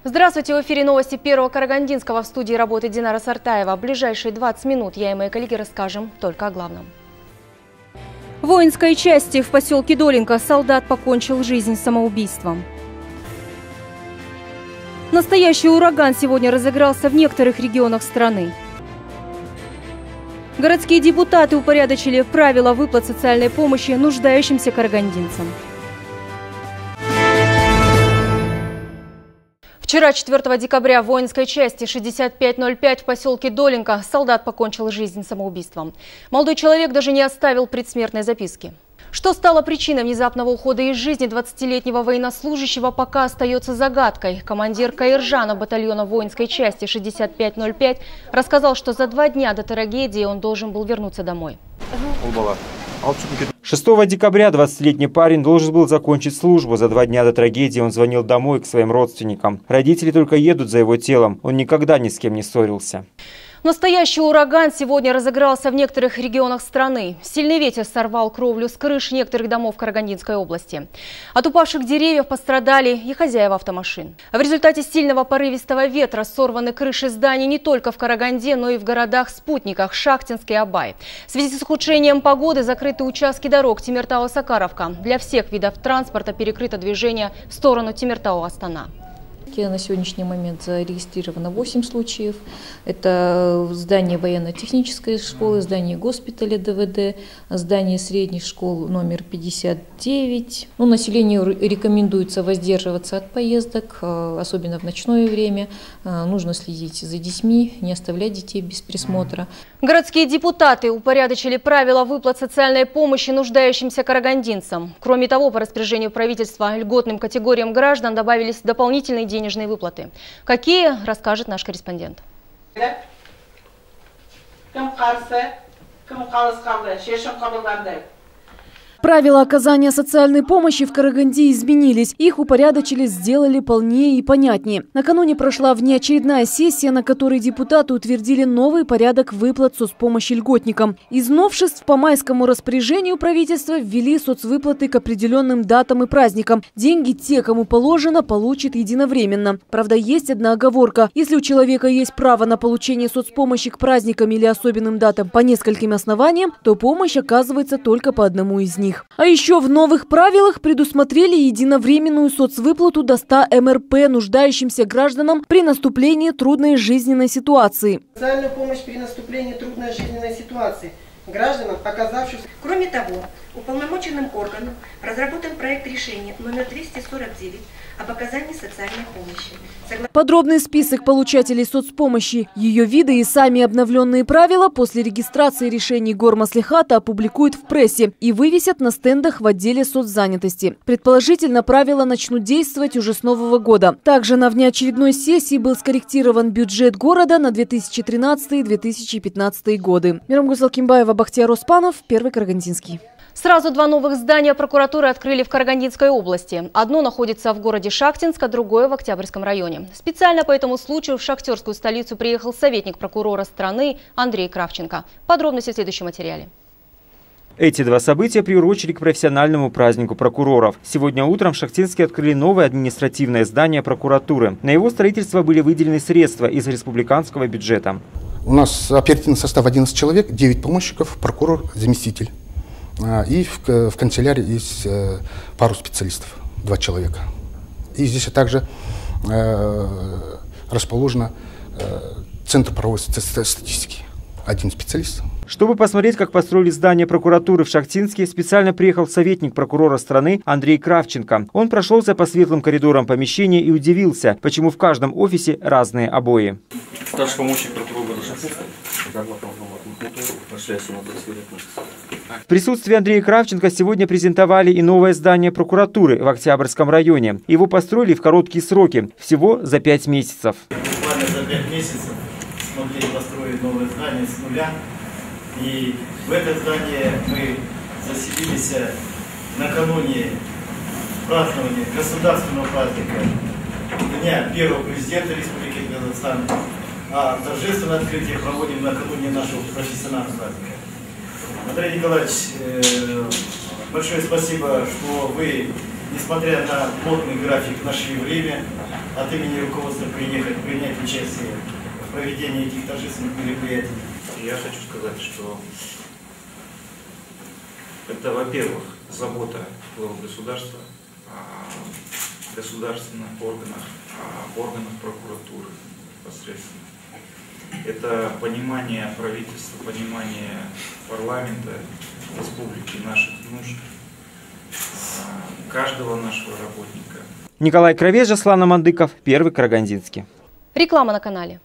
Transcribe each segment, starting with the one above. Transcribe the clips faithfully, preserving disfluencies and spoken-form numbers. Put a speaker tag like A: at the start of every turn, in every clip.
A: Здравствуйте, в эфире новости Первого Карагандинского. В студии работает Динара Сартаева. В ближайшие двадцать минут я и мои коллеги расскажем только о главном. В воинской части в поселке Долинка солдат покончил жизнь самоубийством. Настоящий ураган сегодня разыгрался в некоторых регионах страны. Городские депутаты упорядочили правила выплат социальной помощи нуждающимся карагандинцам. Вчера, четвёртого декабря, в воинской части шестьдесят пять ноль пять в поселке Долинка солдат покончил жизнь самоубийством. Молодой человек даже не оставил предсмертной записки. Что стало причиной внезапного ухода из жизни двадцатилетнего военнослужащего, пока остается загадкой. Командир Каиржана батальона воинской части шестьдесят пять ноль пять рассказал, что за два дня до трагедии он должен был вернуться домой.
B: шестого декабря двадцатилетний парень должен был закончить службу. За два дня до трагедии он звонил домой к своим родственникам. Родители только едут за его телом. Он никогда ни с кем не ссорился.
A: Настоящий ураган сегодня разыгрался в некоторых регионах страны. Сильный ветер сорвал кровлю с крыш некоторых домов Карагандинской области. От упавших деревьев пострадали и хозяева автомашин. В результате сильного порывистого ветра сорваны крыши зданий не только в Караганде, но и в городах-спутниках Шахтинск и Абай. В связи с ухудшением погоды закрыты участки дорог Темиртау-Сакаровка. Для всех видов транспорта перекрыто движение в сторону Темиртау-Астана.
C: На сегодняшний момент зарегистрировано восемь случаев. Это здание военно-технической школы, здание госпиталя ДВД, здание средней школы номер пятьдесят девять. Ну, населению рекомендуется воздерживаться от поездок, особенно в ночное время. Нужно следить за детьми, не оставлять детей без присмотра.
A: Городские депутаты упорядочили правила выплат социальной помощи нуждающимся карагандинцам. Кроме того, по распоряжению правительства льготным категориям граждан добавились дополнительные денежные выплаты. Какие, расскажет наш корреспондент.
D: Правила оказания социальной помощи в Караганде изменились. Их упорядочили, сделали полнее и понятнее. Накануне прошла внеочередная сессия, на которой депутаты утвердили новый порядок выплат соцпомощи льготникам. Из новшеств по майскому распоряжению правительства ввели соцвыплаты к определенным датам и праздникам. Деньги те, кому положено, получат единовременно. Правда, есть одна оговорка. Если у человека есть право на получение соцпомощи к праздникам или особенным датам по нескольким основаниям, то помощь оказывается только по одному из них. А еще в новых правилах предусмотрели единовременную соцвыплату до ста эм эр пэ нуждающимся гражданам при наступлении трудной жизненной ситуации.
E: Социальную помощь при наступлении трудной жизненной ситуации гражданам, оказавшихся.
F: Кроме того, уполномоченным органом разработан проект решения номер двести сорок девять об оказании социальной помощи. Согла...
D: Подробный список получателей соцпомощи, ее виды и сами обновленные правила после регистрации решений Гормаслихата опубликуют в прессе и вывесят на стендах в отделе соцзанятости. Предположительно, правила начнут действовать уже с нового года. Также на внеочередной сессии был скорректирован бюджет города на две тысячи тринадцатый — две тысячи пятнадцатый годы. Мирамгуль Салкимбаева, Бахтияр Оспанов, Первый Карагандинский.
A: Сразу два новых здания прокуратуры открыли в Карагандинской области. Одно находится в городе Шахтинск, а другое в Октябрьском районе. Специально по этому случаю в шахтерскую столицу приехал советник прокурора страны Андрей Кравченко. Подробности в следующем материале.
B: Эти два события приурочили к профессиональному празднику прокуроров. Сегодня утром в Шахтинске открыли новое административное здание прокуратуры. На его строительство были выделены средства из республиканского бюджета.
G: У нас оперативный состав одиннадцать человек, девять помощников, прокурор, заместитель. И в, в канцелярии есть э, пару специалистов, два человека. И здесь также э, расположено э, Центр правовой статистики, один специалист.
B: Чтобы посмотреть, как построили здание прокуратуры в Шахтинске, специально приехал советник прокурора страны Андрей Кравченко. Он прошелся по светлым коридорам помещения и удивился, почему в каждом офисе разные обои.
H: Старший помощник прокурора Шахтинска.
B: В присутствии Андрея Кравченко сегодня презентовали и новое здание прокуратуры в Октябрьском районе. Его построили в короткие сроки, всего за пять месяцев.
I: Буквально за пять месяцев смогли построить новое здание с нуля. И в это здание мы заселились накануне празднования государственного праздника Дня первого президента Республики Казахстан. А торжественное открытие проводим накануне нашего профессионального праздника. Андрей Николаевич, большое спасибо, что вы несмотря на плотный график, нашли время от имени руководства приехать, принять участие в проведении этих торжественных мероприятий.
H: Я хочу сказать, что это, во-первых, забота главы государства о государственных органах, о органах прокуратуры непосредственно. Это понимание правительства, понимание парламента республики, наших нужд, каждого нашего работника.
B: Николай Кровец, Жаслан Амандыков, Первый Карагандинский.
A: Реклама на канале.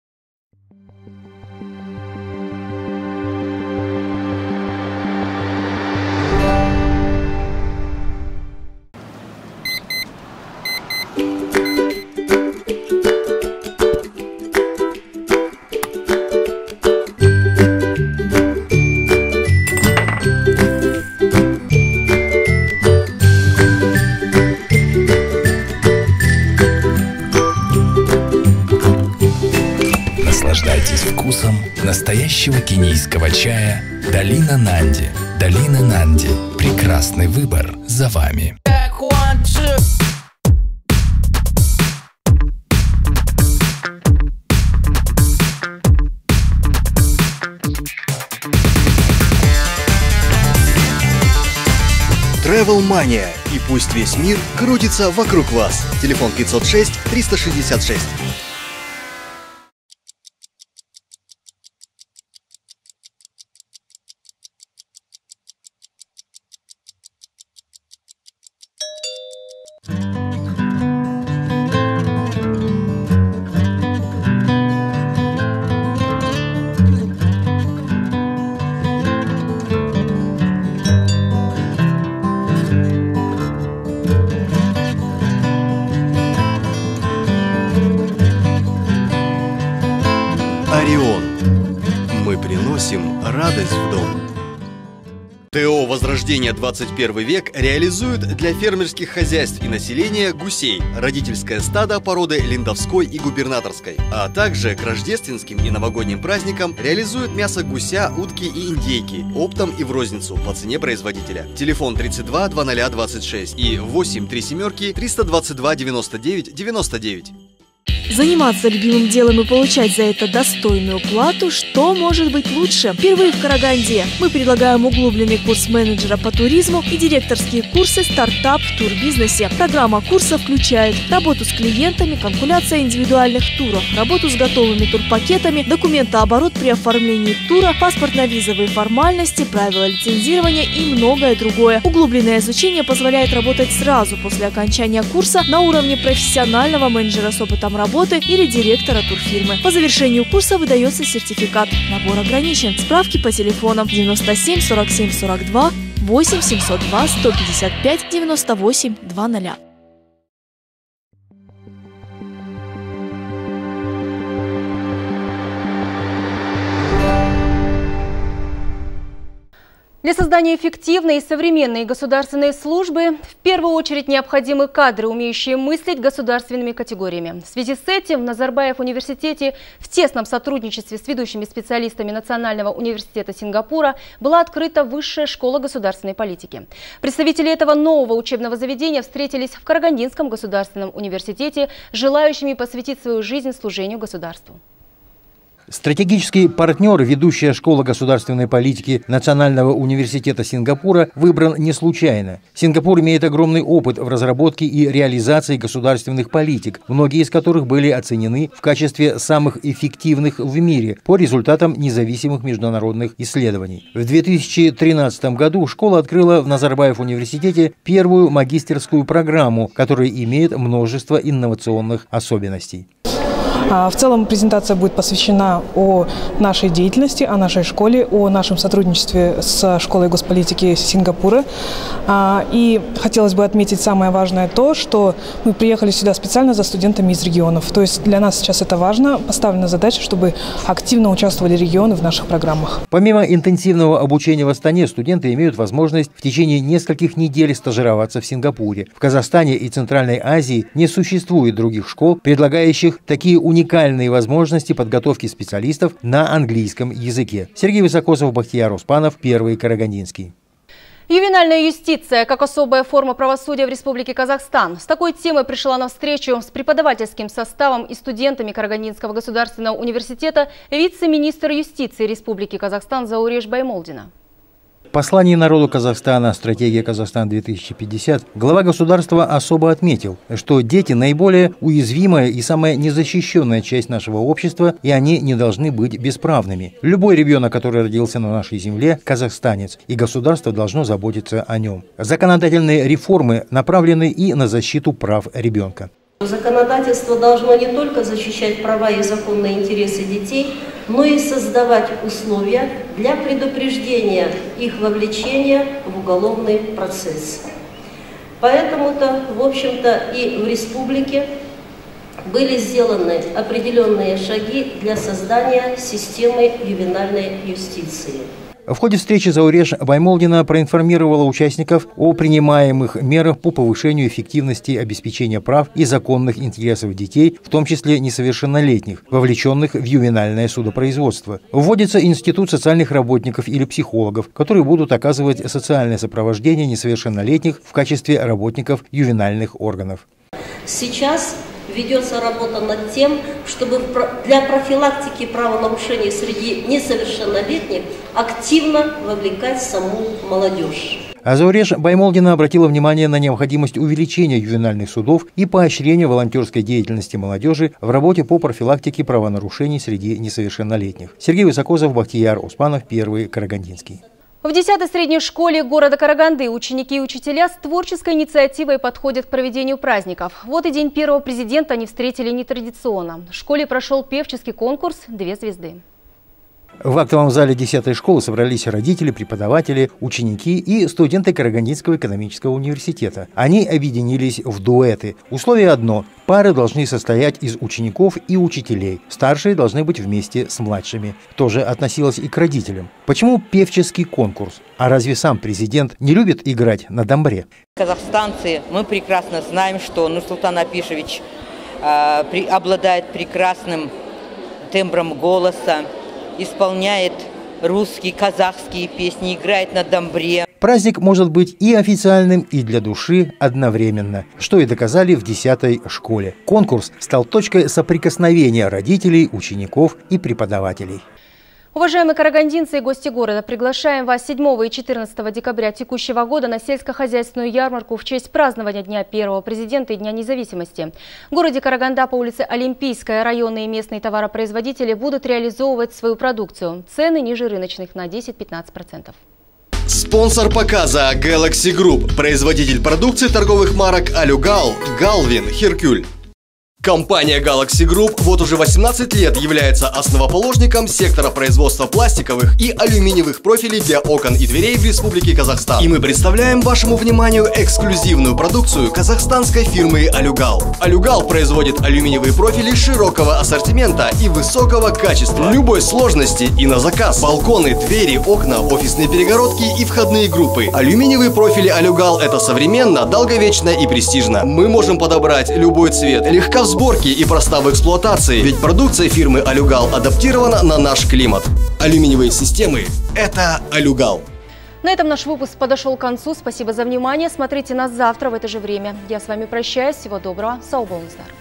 J: Наслаждайтесь вкусом настоящего кенийского чая «Долина Нанди». «Долина Нанди». Прекрасный выбор за вами.
K: Travel Mania. И пусть весь мир крутится вокруг вас. Телефон пятьсот шесть триста шестьдесят шесть. Орион. Мы приносим радость в дом. ТО «Возрождение двадцать первый век» реализует для фермерских хозяйств и населения гусей, родительское стадо породы линдовской и губернаторской, а также к рождественским и новогодним праздникам реализует мясо гуся, утки и индейки оптом и в розницу по цене производителя. Телефон тридцать два двадцать двадцать шесть и восемь три семерки триста двадцать два девяносто девять девяносто девять.
L: Заниматься любимым делом и получать за это достойную плату, что может быть лучше? Впервые в Караганде мы предлагаем углубленный курс менеджера по туризму и директорские курсы «Стартап в турбизнесе». Программа курса включает работу с клиентами, калькуляция индивидуальных туров, работу с готовыми турпакетами, документооборот при оформлении тура, паспортно-визовые формальности, правила лицензирования и многое другое. Углубленное изучение позволяет работать сразу после окончания курса на уровне профессионального менеджера с опытом работы или директора турфирмы. По завершению курса выдается сертификат. Набор ограничен. Справки по телефонам девяносто семь сорок семь сорок два, восемь семьсот два сто пятьдесят пять девяносто восемь двадцать.
A: Для создания эффективной и современной государственной службы в первую очередь необходимы кадры, умеющие мыслить государственными категориями. В связи с этим в Назарбаев университете в тесном сотрудничестве с ведущими специалистами Национального университета Сингапура была открыта Высшая школа государственной политики. Представители этого нового учебного заведения встретились в Карагандинском государственном университете с желающими посвятить свою жизнь служению государству.
M: Стратегический партнер, ведущая школа государственной политики Национального университета Сингапура, выбран не случайно. Сингапур имеет огромный опыт в разработке и реализации государственных политик, многие из которых были оценены в качестве самых эффективных в мире по результатам независимых международных исследований. В две тысячи тринадцатом году школа открыла в Назарбаев университете первую магистерскую программу, которая имеет множество инновационных особенностей.
N: В целом презентация будет посвящена о нашей деятельности, о нашей школе, о нашем сотрудничестве с школой госполитики Сингапура. И хотелось бы отметить самое важное то, что мы приехали сюда специально за студентами из регионов. То есть для нас сейчас это важно, поставлена задача, чтобы активно участвовали регионы в наших программах.
M: Помимо интенсивного обучения в Астане, студенты имеют возможность в течение нескольких недель стажироваться в Сингапуре. В Казахстане и Центральной Азии не существует других школ, предлагающих такие уникальные возможности подготовки специалистов на английском языке. Сергей Высокосов, Бахтияр Успанов, Первый Карагандинский.
A: Ювенальная юстиция как особая форма правосудия в Республике Казахстан. С такой темой пришла на встречу с преподавательским составом и студентами Карагандинского государственного университета вице-министр юстиции Республики Казахстан Зауреш Баймолдина.
M: В послании народу Казахстана «Стратегия Казахстан-две тысячи пятьдесят» глава государства особо отметил, что дети – наиболее уязвимая и самая незащищенная часть нашего общества, и они не должны быть бесправными. Любой ребенок, который родился на нашей земле – казахстанец, и государство должно заботиться о нем. Законодательные реформы направлены и на защиту прав ребенка.
O: Законодательство должно не только защищать права и законные интересы детей, но и создавать условия для предупреждения их вовлечения в уголовный процесс. Поэтому-то, в общем-то, и в республике были сделаны определенные шаги для создания системы ювенальной юстиции.
M: В ходе встречи Зауреш Баймолдина проинформировала участников о принимаемых мерах по повышению эффективности обеспечения прав и законных интересов детей, в том числе несовершеннолетних, вовлеченных в ювенальное судопроизводство. Вводится институт социальных работников или психологов, которые будут оказывать социальное сопровождение несовершеннолетних в качестве работников ювенальных органов.
O: Сейчас ведется работа над тем, чтобы для профилактики правонарушений среди несовершеннолетних активно вовлекать саму молодежь.
M: А Зауреш Баймолдина обратила внимание на необходимость увеличения ювенальных судов и поощрения волонтерской деятельности молодежи в работе по профилактике правонарушений среди несовершеннолетних. Сергей Высокозов, Бахтияр Успанов, Первый Карагандинский.
A: В десятой средней школе города Караганды ученики и учителя с творческой инициативой подходят к проведению праздников. Вот и день первого президента они встретили нетрадиционно. В школе прошел певческий конкурс «Две звезды».
M: В актовом зале десятой школы собрались родители, преподаватели, ученики и студенты Карагандинского экономического университета. Они объединились в дуэты. Условие одно – пары должны состоять из учеников и учителей. Старшие должны быть вместе с младшими. Тоже относилось и к родителям. Почему певческий конкурс? А разве сам президент не любит играть на домбре?
P: Казахстанцы, мы прекрасно знаем, что Нурсултан Абишевич э, при, обладает прекрасным тембром голоса, исполняет русские, казахские песни, играет на домбре.
M: Праздник может быть и официальным, и для души одновременно, что и доказали в десятой школе. Конкурс стал точкой соприкосновения родителей, учеников и преподавателей.
A: Уважаемые карагандинцы и гости города, приглашаем вас седьмого и четырнадцатого декабря текущего года на сельскохозяйственную ярмарку в честь празднования Дня первого президента и Дня независимости. В городе Караганда по улице Олимпийская районные и местные товаропроизводители будут реализовывать свою продукцию. Цены ниже рыночных на десять-пятнадцать процентов.
K: Спонсор показа Galaxy Group, производитель продукции торговых марок Алюгал, Галвин, Херкюль. Компания Galaxy Group вот уже восемнадцать лет является основоположником сектора производства пластиковых и алюминиевых профилей для окон и дверей в Республике Казахстан. И мы представляем вашему вниманию эксклюзивную продукцию казахстанской фирмы Алюгал. Алюгал производит алюминиевые профили широкого ассортимента и высокого качества, любой сложности и на заказ. Балконы, двери, окна, офисные перегородки и входные группы. Алюминиевые профили Алюгал – это современно, долговечно и престижно. Мы можем подобрать любой цвет, легко в сборке и проста в эксплуатации, ведь продукция фирмы Алюгал адаптирована на наш климат. Алюминиевые системы – это Алюгал.
A: На этом наш выпуск подошел к концу. Спасибо за внимание. Смотрите нас завтра в это же время. Я с вами прощаюсь. Всего доброго. Сау болыңыздар.